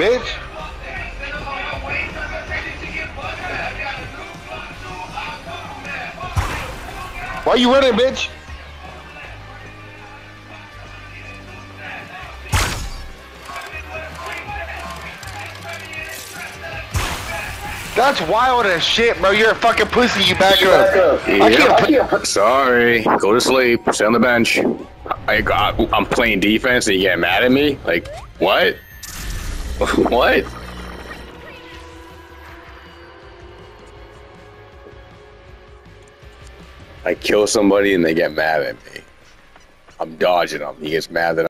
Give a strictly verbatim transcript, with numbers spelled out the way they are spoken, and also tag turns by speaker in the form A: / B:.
A: bitch. Why you running, bitch? That's wild as shit, bro. You're a fucking pussy. You back up.
B: Yeah, I can't, I can't. Sorry. Go to sleep. Stay on the bench. I got. I'm playing defense and you get mad at me? Like, what? What? I kill somebody and they get mad at me. I'm dodging them. He gets mad that